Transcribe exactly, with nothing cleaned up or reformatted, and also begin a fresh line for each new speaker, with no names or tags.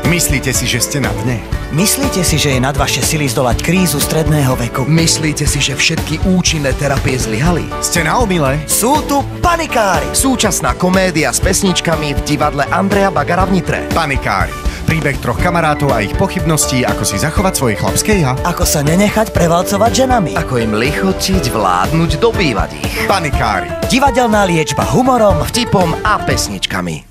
Myslíte si, že ste na dne?
Myslíte si, že je nad vaše sily zdolať krízu stredného veku?
Myslíte si, že všetky účinné terapie zlyhali?
Ste na omyle?
Sú tu panikári!
Súčasná komédia s pesničkami v divadle Andreja Bagara v Nitre.
Panikári. Príbeh troch kamarátov a ich pochybností, ako si zachovať svoje chlapské ja.
Ako sa nenechať prevalcovať ženami?
Ako im lichotiť, vládnuť, dobývať ich.
Panikári.
Divadelná liečba humorom,
Vtipom a pesničkami.